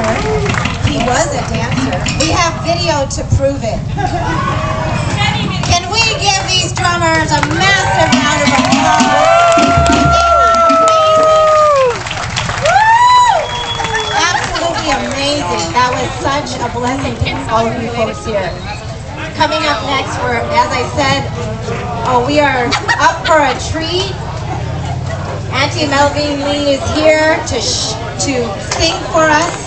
dancer. He was a dancer. We have video to prove it. Can we give these drummers a massive round of applause? Absolutely amazing. That was such a blessing to all of you folks here. Coming up next, as I said, we are up for a treat. Auntie Melvin Lee is here to sing for us.